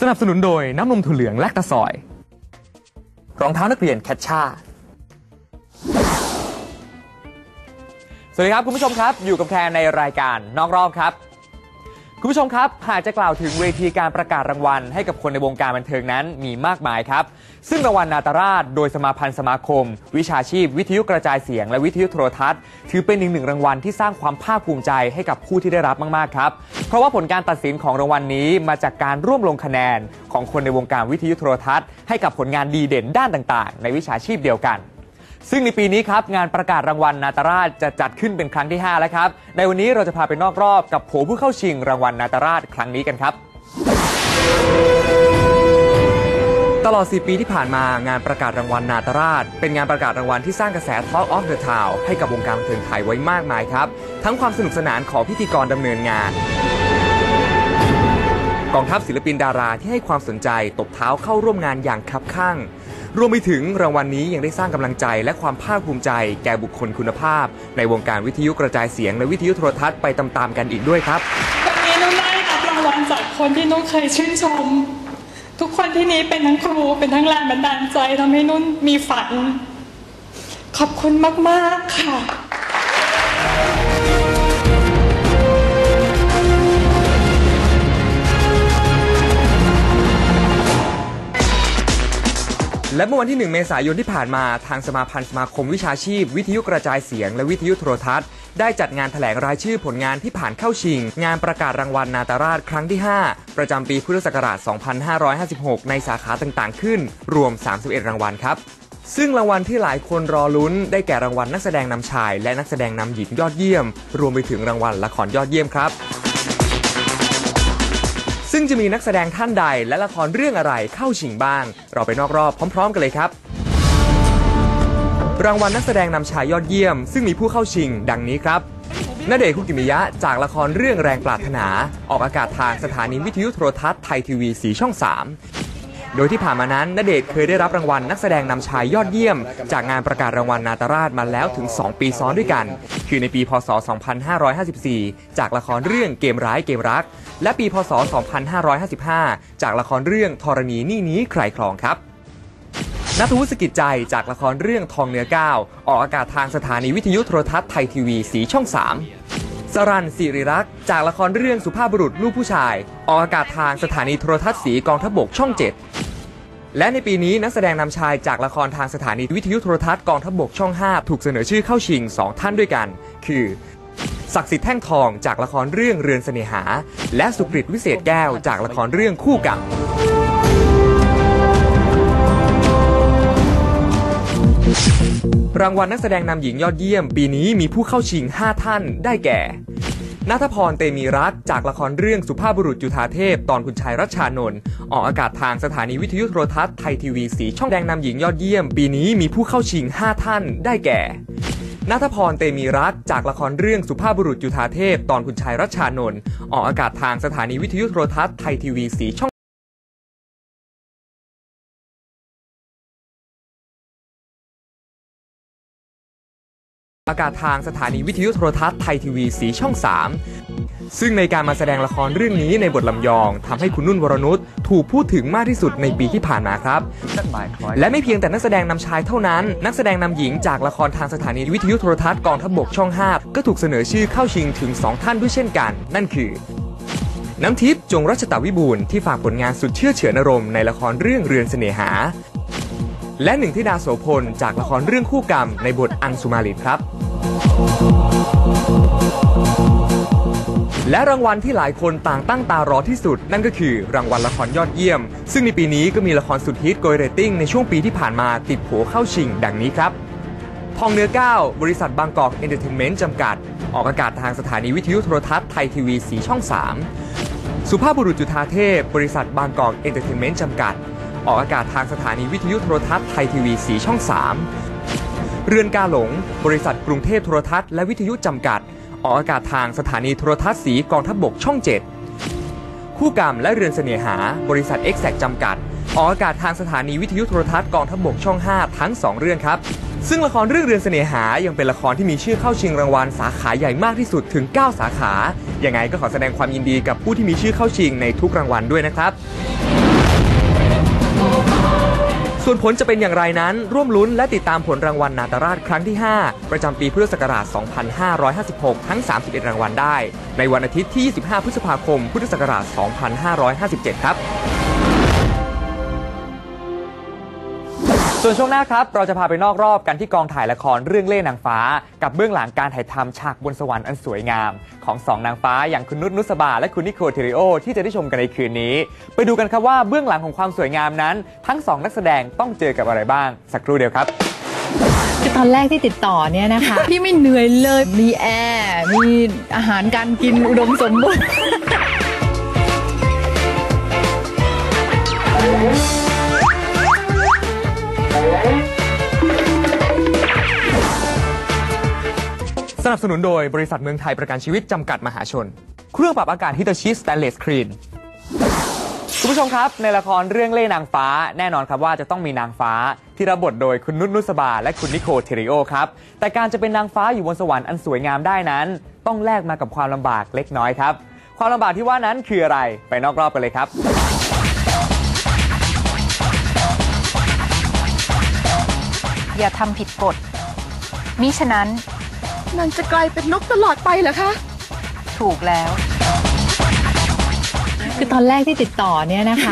นับสนุนโดยน้ำนมถั่วเหลืองแลคตาซอยรองเท้านักเรียนแคชช่าสวัสดีครับคุณผู้ชมครับอยู่กับแคนในรายการนอกรอบครับคุณผู้ชมครับหากจะกล่าวถึงเวทีการประกาศรางวัลให้กับคนในวงการบันเทิงนั้นมีมากมายครับซึ่งรางวัลนาตราชโดยสมาพันธ์สมาคมวิชาชีพวิทยุกระจายเสียงและวิทยุโทรทัศน์ถือเป็นอีกหนึ่งรางวัลที่สร้างความภาคภูมิใจให้กับผู้ที่ได้รับมากๆครับเพราะว่าผลการตัดสินของรางวัลนี้มาจากการร่วมลงคะแนนของคนในวงการวิทยุโทรทัศน์ให้กับผลงานดีเด่นด้านต่างๆในวิชาชีพเดียวกันซึ่งในปีนี้ครับงานประกาศรางวัลนาตราชจะจัดขึ้นเป็นครั้งที่5แล้วครับในวันนี้เราจะพาไปนอกรอบกับโผผู้เข้าชิงรางวัลนาตราชครั้งนี้กันครับตลอด4 ปีที่ผ่านมางานประกาศรางวัลนาตราชเป็นงานประกาศรางวัลที่สร้างกระแส Talk of the Town ให้กับวงการบันเทิงไทยไว้มากมายครับทั้งความสนุกสนานของพิธีกรดำเนินงานกองทัพศิลปินดาราที่ให้ความสนใจตบเท้าเข้าร่วมงานอย่างคับคั่งรวมไปถึงรางวัลนี้ยังได้สร้างกำลังใจและความภาคภูมิใจแก่บุคคลคุณภาพในวงการวิทยุกระจายเสียงและวิทยุโทรทัศน์ไปตามๆกันอีกด้วยครับวันนี้นุ่นได้รับรางวัลจากคนที่นุ่นเคยชื่นชมทุกคนที่นี้เป็นทั้งครูเป็นทั้งแรงบันดาลใจทำให้นุ่นมีฝันขอบคุณมากๆค่ะและเมื่อวันที่1 เมษายนที่ผ่านมาทางสมาพันธ์สมาคมวิชาชีพวิทยุกระจายเสียงและวิทยุโทรทัศน์ได้จัดงานแถลงรายชื่อผลงานที่ผ่านเข้าชิงงานประกาศรางวัลนาตราชครั้งที่5ประจำปีพุทธศักราช 2556 ในสาขาต่างๆขึ้นรวม31 รางวัลครับซึ่งรางวัลที่หลายคนรอลุ้นได้แก่รางวัลนักแสดงนำชายและนักแสดงนำหญิงยอดเยี่ยมรวมไปถึงรางวัลละครยอดเยี่ยมครับซึ่งจะมีนักแสดงท่านใดและละครเรื่องอะไรเข้าชิงบ้างเราไปนอกรอบพร้อมๆกันเลยครับรางวัลนักแสดงนำชายยอดเยี่ยมซึ่งมีผู้เข้าชิงดังนี้ครับณเดชน์ คุกิมิยะจากละครเรื่องแรงปรารถนาออกอากาศทางสถานีวิทยุโทรทัศน์ไทยทีวีสีช่อง3โดยที่ผ่านมานั้นณเดชน์เคยได้รับรางวัลนักแสดงนำชายยอดเยี่ยมจากงานประกาศรางวัลนาตราชมาแล้วถึง2 ปีซ้อนด้วยกันคือในปีพศ 2554จากละครเรื่องเกมร้ายเกมรักและปีพศ 2555จากละครเรื่องธรณีนี่นี้ใครครองครับณัฐวุฒิ สกิจใจจากละครเรื่องทองเนื้อ9ออกอากาศทางสถานีวิทยุโทรทัศน์ไทยทีวีสีช่อง3สรัญ สิริรักษ์จากละครเรื่องสุภาพบุรุษลูกผู้ชายออกอากาศทางสถานีโทรทัศน์สีกองทัพบกช่อง7และในปีนี้นักแสดงนำชายจากละครทางสถานีวิทยุโทรทัศน์กองทัพบกช่อง5ถูกเสนอชื่อเข้าชิง2 ท่านด้วยกันคือศักดิ์สิทธิ์แท่งทองจากละครเรื่องเรือนเสน่หาและสุกฤต วิเศษแก้วจากละครเรื่องคู่กรรมรางวัลนักแสดงนำหญิงยอดเยี่ยมปีนี้มีผู้เข้าชิง5 ท่านได้แก่ณัฐพร เตมีรักจากละครเรื่องสุภาพบุรุษจุฑาเทพตอนคุณชายรัชชานนท์ออกอากาศทางสถานีวิทยุโทรทัศน์ไทยทีวีสีช่องแดงนำหญิงยอดเยี่ยมปีนี้มีผู้เข้าชิง5 ท่านได้แก่ณัฐพร เตมีรักจากละครเรื่องสุภาพบุรุษจุฑาเทพตอนคุณชายรัชชานนท์ออกอากาศทางสถานีวิทยุโทรทัศน์ไทยทีวีสีช่องอากาศทางสถานีวิทยุโทรทัศน์ไทยทีวีสีช่อง3ซึ่งในการมาแสดงละครเรื่องนี้ในบทลำยองทำให้คุณนุ่นวรนุชถูกพูดถึงมากที่สุดในปีที่ผ่านมาครับและไม่เพียงแต่นักแสดงนำชายเท่านั้นนักแสดงนำหญิงจากละครทางสถานีวิทยุโทรทัศน์กองทัพบกช่อง5ก็ถูกเสนอชื่อเข้าชิงถึง2 ท่านด้วยเช่นกันนั่นคือน้ำทิพย์ จงรัชตวิบูลย์ที่ฝากผลงานสุดเชื่อเฉือนอารมณ์ในละครเรื่องเรือนเสน่หาและหนึ่งธิดาโสพลจากละครเรื่องคู่กรรมในบทอังสุมาลินครับและรางวัลที่หลายคนต่างตั้งตารอที่สุดนั่นก็คือรางวัลละครยอดเยี่ยมซึ่งในปีนี้ก็มีละครสุดฮิตโกยเรตติ้งในช่วงปีที่ผ่านมาติดโผเข้าชิงดังนี้ครับทองเนื้อ9บริษัทบางกอกเอนเตอร์เทนเมนต์จำกัดออกอากาศทางสถานีวิทยุโทรทัศน์ไทยทีวีสีช่อง3สุภาพบุรุษจุฑาเทพบริษัทบางกอกเอนเตอร์เทนเมนต์จำกัดออกอากาศทางสถานีวิทยุโทรทัศน์ไทยทีวีสีช่อง3เรือนกาหลงบริษัทกรุงเทพโทรทัศน์และวิทยุจำกัดออกอากาศทางสถานีโทรทัศน์สีกองทัพบกช่อง7คู่กรรมและเรือนเสน่หาบริษัท Exact จำกัดออกอากาศทางสถานีวิทยุโทรทัศน์กองทัพบกช่อง5ทั้ง2 เรื่องครับซึ่งละครเรื่องเรือนเสน่หายังเป็นละครที่มีชื่อเข้าชิงรางวัลสาขาใหญ่มากที่สุดถึง9 สาขายังไงก็ขอแสดงความยินดีกับผู้ที่มีชื่อเข้าชิงในทุกรางวัลด้วยนะครับส่วนผลจะเป็นอย่างไรนั้นร่วมลุ้นและติดตามผลรางวัลนาตราชครั้งที่ 5 ประจำปีพุทธศักราช 2556 ทั้ง 31 รางวัลได้ในวันอาทิตย์ที่ 25 พฤษภาคม พุทธศักราช 2557 ครับส่วนช่วงหน้าครับเราจะพาไปนอกรอบกันที่กองถ่ายละครเรื่องเล่ห์นางฟ้ากับเบื้องหลังการถ่ายทำฉากบนสวรรค์อันสวยงามของ2นางฟ้าอย่างคุณนุชนุสบาและคุณนิโคลเทริโอที่จะได้ชมกันในคืนนี้ไปดูกันครับว่าเบื้องหลังของความสวยงามนั้นทั้ง2นักแสดงต้องเจอกับอะไรบ้างสักครู่เดียวครับคือตอนแรกที่ติดต่อเนี่ยนะคะ พี่ไม่เหนื่อยเลยมีแอร์มีอาหารการกินอุดมสมบูรณ์สนับสนุนโดยบริษัทเมืองไทยประกันชีวิตจำกัดมหาชนเครื่องปรับอากาศฮิตาชิสแตนเลสสกรีนคุณผู้ชมครับในละครเรื่องเล่ห์นางฟ้าแน่นอนครับว่าจะต้องมีนางฟ้าที่รับบทโดยคุณนุชนุสบาและคุณนิโคลเทริโอครับแต่การจะเป็นนางฟ้าอยู่บนสวรรค์อันสวยงามได้นั้นต้องแลกมากับความลำบากเล็กน้อยครับความลำบากที่ว่านั้นคืออะไรไปนอกรอบกันเลยครับอย่าทำผิดกฎมิฉะนั้นนางจะกลายเป็นนกตลอดไปเหรอคะถูกแล้วคือตอนแรกที่ติดต่อเนี่ยนะคะ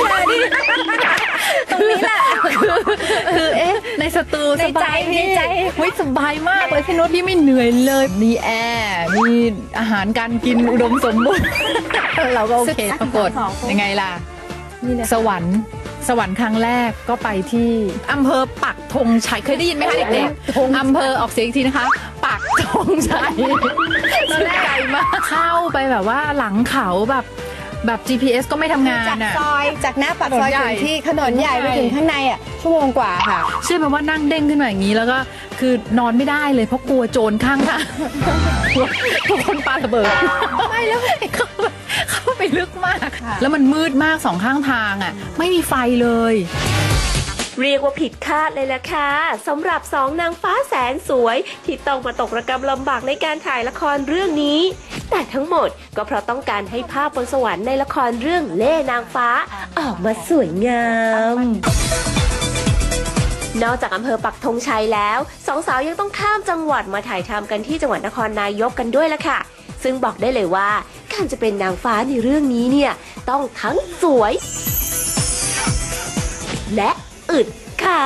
ตรงนี้แหละคือในสตูสบายในใจสบายมากเลยพี่นุชพี่ไม่เหนื่อยเลยมีแอร์มีอาหารการกินอุดมสมบูรณ์เราก็โอเคปรากฏยังไงล่ะสวรรค์ครั้งแรกก็ไปที่อำเภอปักธงชัยเคยได้ยินไหมคะเด็กๆอำเภอออกเสียงอีกทีนะคะปักธงชัยตอนแรกไกลมากเข้าไปแบบว่าหลังเขาแบบ GPS ก็ไม่ทำงานจากซอยจากหน้าปากซอยถึงที่ถนนใหญ่ไปถึงข้างในชั่วโมงกว่าค่ะเชื่อไหมว่านั่งเด้งขึ้นมาอย่างนี้แล้วก็คือนอนไม่ได้เลยเพราะกลัวโจรข้างค่ะทุกคนปาระเบิดไม่แล้วเข้าไปลึกมากแล้วมันมืดมากสองข้างทางไม่มีไฟเลยเรียกว่าผิดคาดเลยล่ะค่ะสำหรับ2นางฟ้าแสนสวยที่ต้องมาตกระกำลำบากในการถ่ายละครเรื่องนี้แต่ทั้งหมดก็เพราะต้องการให้ภาพบนสวรรค์ในละครเรื่องเล่ห์นางฟ้าออกมาสวยงามนอกจากอำเภอปักธงชัยแล้ว2สาวยังต้องข้ามจังหวัดมาถ่ายทำกันที่จังหวัดนครนายกกันด้วยล่ะค่ะซึ่งบอกได้เลยว่าการจะเป็นนางฟ้าในเรื่องนี้เนี่ยต้องทั้งสวยและอึดค่ะ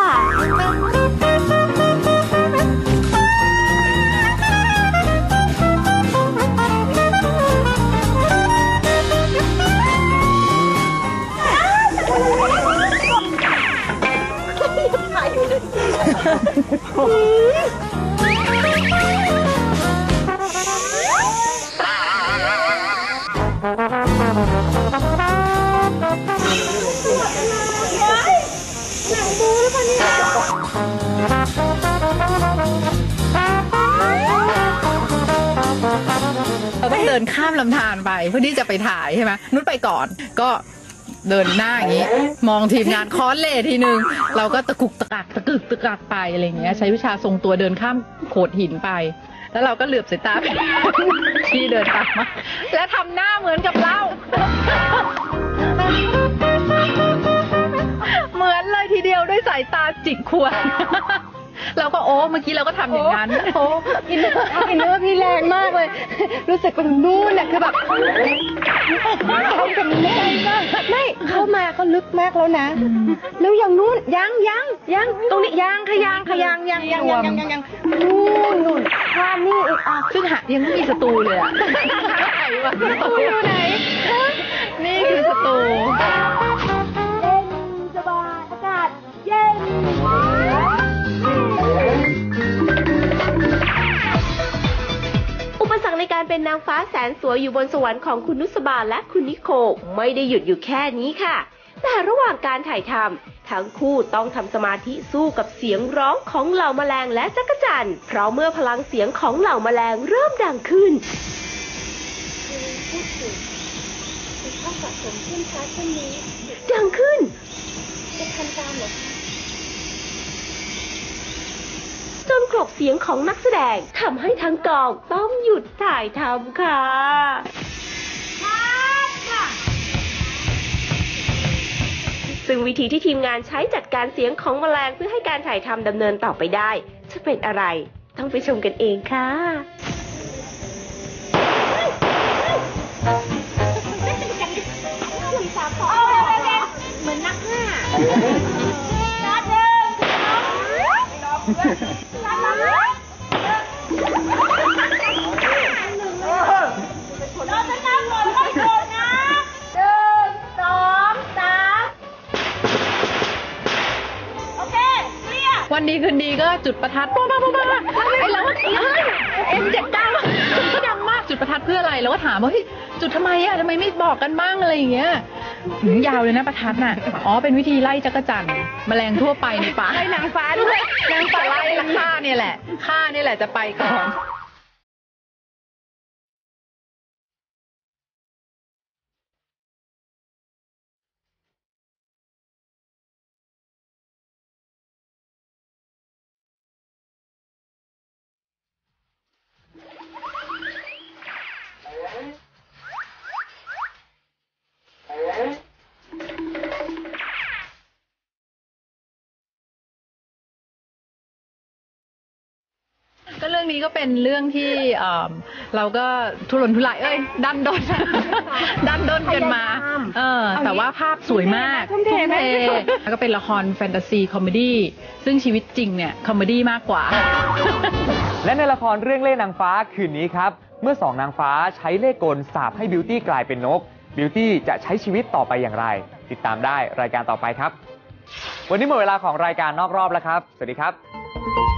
เราต้องเดินข้ามลำธารไปเพื่อที่จะไปถ่ายใช่ไหมนุชไปก่อนก็เดินหน้าอย่างนี้มองทีมงานค้อนเล่ทีนึงเราก็ตะกุกตะกักไปอะไรอย่างเงี้ยใช้วิชาทรงตัวเดินข้ามโขดหินไปแล้วเราก็เหลือบสายตาไปที่เดินตามมาและทำหน้าเหมือนกับเราเหมือนเลยทีเดียวด้วยสายตาจิกควรเราก็เมื่อกี้เราก็ทำอย่างนั้นอินเนอร์พี่แรงมากเลยรู้สึกไปถึงนู่นคือแบบเขาเป็นแรงมากไม่เข้ามาเขาลึกมากแล้วนะแล้วอย่างนู้นยังตรงนี้ยังนู่นข้ามนี่อีกซึ่งยังไม่มีสตูเลยสตูอยู่ไหนนี่คือสตูสบายอากาศเย็นอุปสรรคในการเป็นนางฟ้าแสนสวยอยู่บนสวรรค์ของคุณนุสบาและคุณนิโคลไม่ได้หยุดอยู่แค่นี้ค่ะแต่ระหว่างการถ่ายทำทั้งคู่ต้องทำสมาธิสู้กับเสียงร้องของเหล่าแมลงและจักจั่นเพราะเมื่อพลังเสียงของเหล่าแมลงเริ่มดังขึ้นดังขึ้นจะทำตามเหรอจนกลบเสียงของนักแสดงทำให้ทั้งกองต้องหยุดถ่ายทำค่ะซึ่งวิธีที่ทีมงานใช้จัดการเสียงของแมลงเพื่อให้การถ่ายทำดำเนินต่อไปได้จะเป็นอะไรต้องไปชมกันเองค่ะเหมือนนักฆ่าวันดีคืนดีก็จุดประทัดป้าไอ้เราก็M79ดังมากจุดประทัดเพื่ออะไรเราก็ถามว่าเฮ้ยจุดทำไมอะทำไมไม่บอกกันบ้างอะไรอย่างเงี้ยยาวเลยนะประทัดน่ะอ๋อเป็นวิธีไล่จักรจั่นแมลงทั่วไปในป่าไล่นางฟ้าด้วยนางฟ้าไล่ฆ่าเนี่ยแหละจะไปก่อน ก็เรื่องนี้ก็เป็นเรื่องที่เราก็ทุรนทุรายดันด้นกันมาแต่ว่าภาพสวยมากทุ่มเทแล้วก็เป็นละครแฟนตาซีคอมเมดี้ซึ่งชีวิตจริงเนี่ยคอมเมดี้มากกว่าและในละครเรื่องเล่ห์นางฟ้าคืนนี้ครับเมื่อสองนางฟ้าใช้เล่ห์กลสาปให้บิวตี้กลายเป็นนกบิวตี้จะใช้ชีวิตต่อไปอย่างไรติดตามได้รายการต่อไปครับวันนี้หมดเวลาของรายการนอกรอบแล้วครับสวัสดีครับ